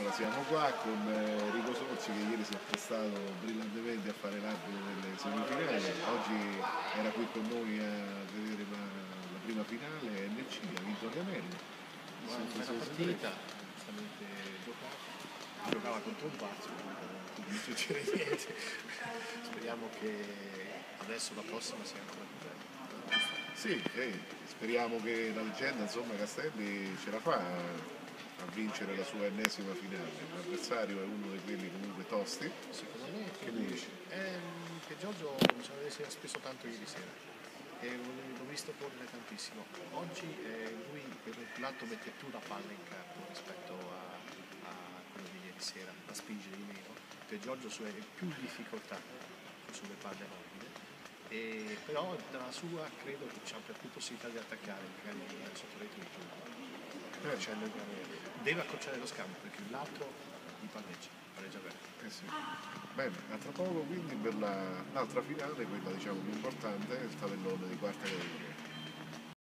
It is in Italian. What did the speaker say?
Allora, siamo qua con Enrico Sorsi che ieri si è prestato brillantemente a fare l'arbitro delle semifinali, oggi era qui con noi a vedere la prima finale NC, ha vinto Rianello. Una bella partita, giustamente giocava contro un pazzo, non succede niente. Speriamo che adesso la prossima sia ancora più bella. Sì, speriamo che la leggenda, insomma, Castelli ce la fa a vincere la sua ennesima finale. L'avversario è uno di quelli comunque tosti. Secondo me Che mi dici? che Giorgio si è speso tanto ieri sera e l'ho visto correre tantissimo. Oggi lui per un lato mette più la palla in campo rispetto a quello di ieri sera, la spinge di meno, che Giorgio è più in difficoltà sulle palle morbide. Però dalla sua credo che c'ha più possibilità di attaccare, magari sotto rete di più. Deve accorciare lo scambio perché l'altro gli palleggia bene. Sì. Bene, a tra poco quindi per l'altra finale, quella diciamo più importante, il tabellone di quarta categoria.